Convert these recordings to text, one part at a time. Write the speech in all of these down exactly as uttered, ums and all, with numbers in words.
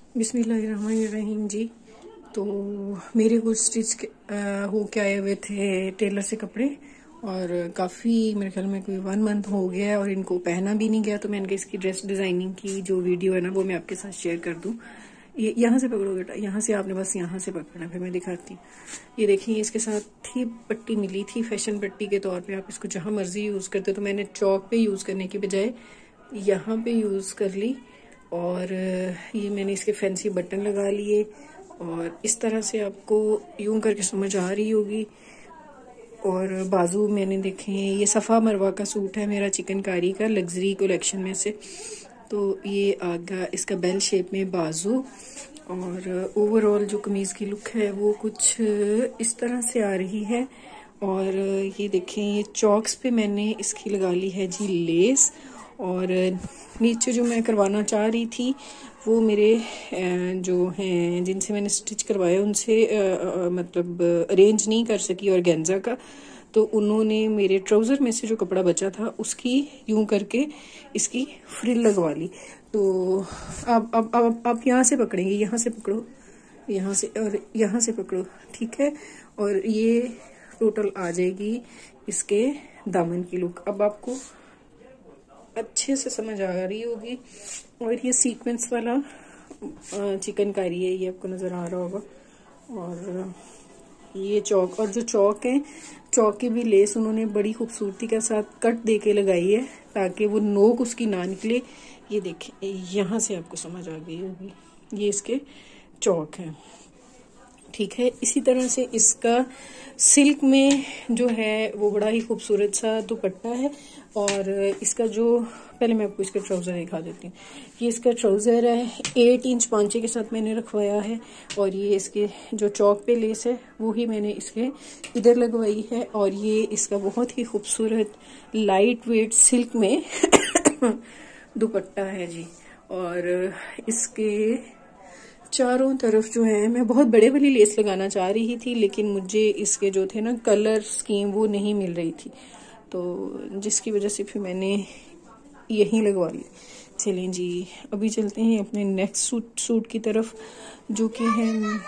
बिस्मिल्लाहिर्रहमानिर्रहीम जी। तो मेरे कुछ स्टिच हो के आए हुए थे टेलर से कपड़े, और काफ़ी मेरे ख्याल में कोई वन मंथ हो गया है और इनको पहना भी नहीं गया। तो मैंने इसकी ड्रेस डिज़ाइनिंग की जो वीडियो है ना वो मैं आपके साथ शेयर कर दूँ। ये यहाँ से पकड़ो बेटा, यहाँ से आपने बस यहाँ से पकड़ना, फिर मैं दिखाती हूँ। ये देखिए, इसके साथ ही पट्टी मिली थी फैशन पट्टी के तौर पे। आप इसको जहाँ मर्जी यूज़ करते हो, तो मैंने चौक पे यूज़ करने की बजाय यहाँ पे यूज़ कर ली। और ये मैंने इसके फैंसी बटन लगा लिए, और इस तरह से आपको यूं करके समझ आ रही होगी। और बाजू मैंने देखे हैं, ये सफ़ा मरवा का सूट है मेरा, चिकनकारी का, लग्जरी कलेक्शन में से। तो ये आगा इसका बेल शेप में बाजू, और ओवरऑल जो कमीज़ की लुक है वो कुछ इस तरह से आ रही है। और ये देखें, ये चॉक्स पे मैंने इसकी लगा ली है जी लेस। और नीचे जो मैं करवाना चाह रही थी वो मेरे जो हैं जिनसे मैंने स्टिच करवाया उनसे मतलब अरेंज नहीं कर सकी ऑर्गेन्जा का, तो उन्होंने मेरे ट्राउज़र में से जो कपड़ा बचा था उसकी यूं करके इसकी फ्रिल लगवा ली। तो अब अब अब आप यहाँ से पकड़ेंगे, यहाँ से पकड़ो, यहाँ से, और यहाँ से पकड़ो, ठीक है। और ये टोटल आ जाएगी इसके दामन की लुक। अब आपको अच्छे से समझ आ रही होगी। और ये सीक्वेंस वाला चिकनकारी है, ये आपको नज़र आ रहा होगा। और ये चौक, और जो चौक है, चौक की भी लेस उन्होंने बड़ी खूबसूरती के साथ कट दे के लगाई है ताकि वो नोक उसकी ना निकले। ये देखें, यहाँ से आपको समझ आ गई होगी, ये इसके चौक है, ठीक है। इसी तरह से इसका सिल्क में जो है वो बड़ा ही खूबसूरत सा दुपट्टा है। और इसका जो, पहले मैं आपको इसका ट्राउज़र दिखा देती हूँ। ये इसका ट्राउज़र है, एट इंच पांचे के साथ मैंने रखवाया है। और ये इसके जो चौक पे लेस है वो ही मैंने इसके इधर लगवाई है। और ये इसका बहुत ही खूबसूरत लाइट वेट सिल्क में दुपट्टा है जी। और इसके चारों तरफ जो है, मैं बहुत बड़े वाली लेस लगाना चाह रही थी, लेकिन मुझे इसके जो थे ना कलर स्कीम वो नहीं मिल रही थी, तो जिसकी वजह से फिर मैंने यहीं लगवा ली। चलें जी, अभी चलते हैं अपने नेक्स्ट सूट सूट की तरफ, जो कि है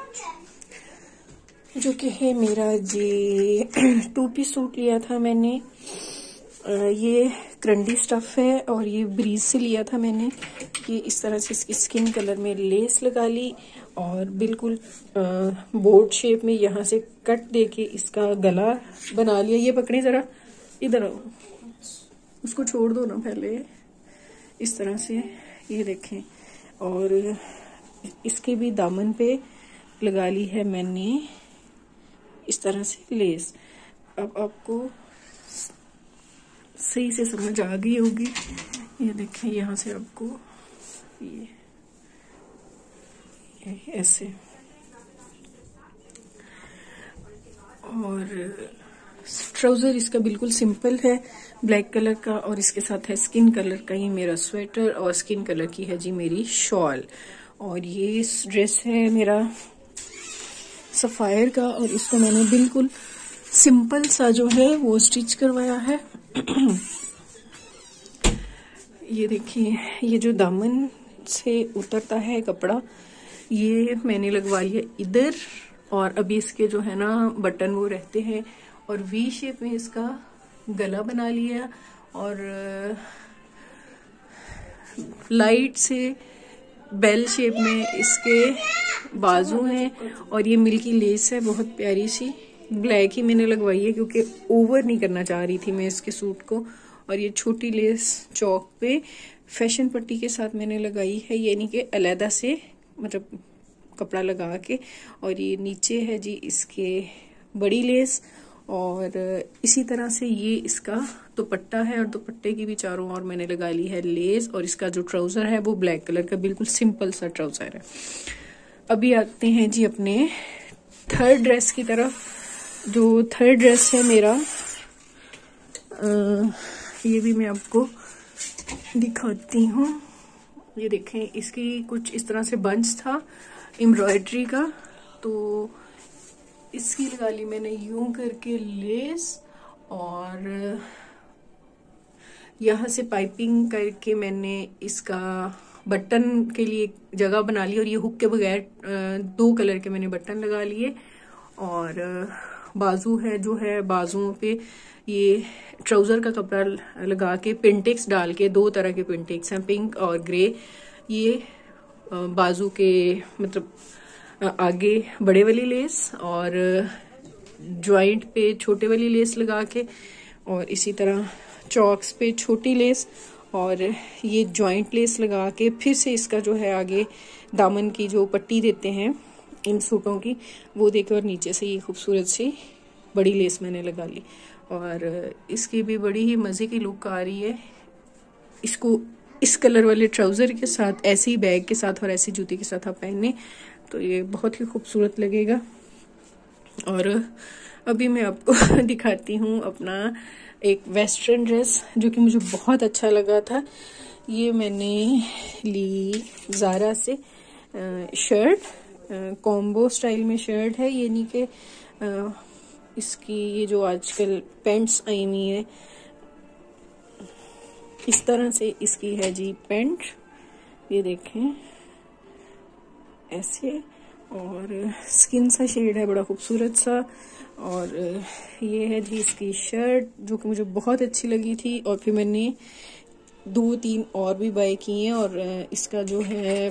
जो कि है मेरा जी टू पीस सूट लिया था मैंने। ये क्रंडी स्टफ है और ये ब्रीज से लिया था मैंने। ये इस तरह से इसकी स्किन कलर में लेस लगा ली और बिल्कुल बोर्ड शेप में यहाँ से कट देके इसका गला बना लिया। ये पकड़े जरा, इधर आओ, उसको छोड़ दो ना पहले, इस तरह से ये देखें। और इसके भी दामन पे लगा ली है मैंने इस तरह से लेस। अब आपको सही से समझ आ गई होगी। ये देखें, यहाँ से आपको ये, ये ऐसे, और ट्राउजर इसका बिल्कुल सिंपल है, ब्लैक कलर का, और इसके साथ है स्किन कलर का ही मेरा स्वेटर, और स्किन कलर की है जी मेरी शॉल। और ये ड्रेस है मेरा सफायर का, और इसको मैंने बिल्कुल सिंपल सा जो है वो स्टिच करवाया है। ये देखिए, ये जो दामन से उतरता है कपड़ा, ये मैंने लगवा लिया इधर, और अभी इसके जो है ना बटन वो रहते हैं, और वी शेप में इसका गला बना लिया, और लाइट से बेल शेप में इसके बाजू हैं, और ये मिल्की लेस है बहुत प्यारी सी, ब्लैक ही मैंने लगवाई है क्योंकि ओवर नहीं करना चाह रही थी मैं इसके सूट को। और ये छोटी लेस चौक पे फैशन पट्टी के साथ मैंने लगाई है, यानी कि अलहदा से मतलब कपड़ा लगा के। और ये नीचे है जी इसके बड़ी लेस, और इसी तरह से ये इसका दुपट्टा है, और दुपट्टे की भी चारों ओर मैंने लगा ली है लेस। और इसका जो ट्राउजर है वो ब्लैक कलर का बिल्कुल सिंपल सा ट्राउजर है। अभी आते हैं जी अपने थर्ड ड्रेस की तरफ। जो थर्ड ड्रेस है मेरा, आ, ये भी मैं आपको दिखाती हूँ। ये देखें, इसकी कुछ इस तरह से बंच था एम्ब्रॉयडरी का, तो इसकी लगा ली मैंने यूं करके लेस, और यहाँ से पाइपिंग करके मैंने इसका बटन के लिए जगह बना ली, और ये हुक के बगैर दो कलर के मैंने बटन लगा लिए। और बाजू है जो है, बाजुओं पे ये ट्राउजर का कपड़ा लगा के पिंटेक्स डाल के, दो तरह के पिंटेक्स हैं, पिंक और ग्रे। ये बाजू के मतलब आगे बड़े वाली लेस और जॉइंट पे छोटे वाली लेस लगा के, और इसी तरह चौक्स पे छोटी लेस और ये जॉइंट लेस लगा के फिर से इसका जो है आगे दामन की जो पट्टी देते हैं इन सूटों की वो देके, और नीचे से ये खूबसूरत सी बड़ी लेस मैंने लगा ली। और इसकी भी बड़ी ही मज़े की लुक आ रही है। इसको इस कलर वाले ट्राउज़र के साथ, ऐसी बैग के साथ और ऐसी जूती के साथ आप पहने तो ये बहुत ही खूबसूरत लगेगा। और अभी मैं आपको दिखाती हूँ अपना एक वेस्टर्न ड्रेस जो कि मुझे बहुत अच्छा लगा था। ये मैंने ली ज़ारा से शर्ट, कॉम्बो स्टाइल में शर्ट है, ये नहीं कि इसकी ये जो आजकल पैंट्स आई हुई है इस तरह से इसकी है जी पैंट, ये देखें ऐसे, और स्किन सा शेड है बड़ा खूबसूरत सा। और ये है जी इसकी शर्ट जो कि मुझे बहुत अच्छी लगी थी, और फिर मैंने दो तीन और भी बाय किए हैं। और इसका जो है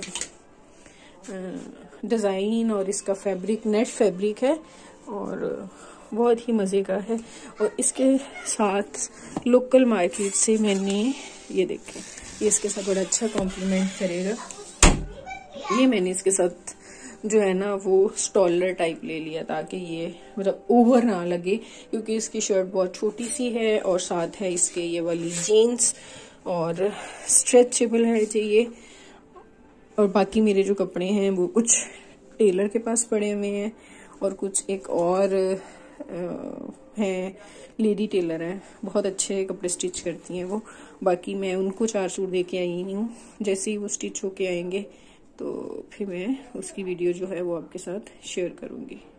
डिज़ाइन और इसका फैब्रिक नेट फैब्रिक है और बहुत ही मज़े का है। और इसके साथ लोकल मार्केट से मैंने ये देखें, ये इसके साथ बड़ा अच्छा कॉम्प्लीमेंट करेगा। ये मैंने इसके साथ जो है ना वो स्टॉलर टाइप ले लिया ताकि ये मतलब ओवर ना लगे, क्योंकि इसकी शर्ट बहुत छोटी सी है और साथ है इसके ये वाली जीन्स और स्ट्रेचेबल है चाहिए। और बाकी मेरे जो कपड़े हैं वो कुछ टेलर के पास पड़े हुए हैं और कुछ एक और हैं, लेडी टेलर हैं, बहुत अच्छे कपड़े स्टिच करती हैं वो। बाकी मैं उनको चार सूट दे के आई हूँ, जैसे ही वो स्टिच होके आएंगे तो फिर मैं उसकी वीडियो जो है वो आपके साथ शेयर करूँगी।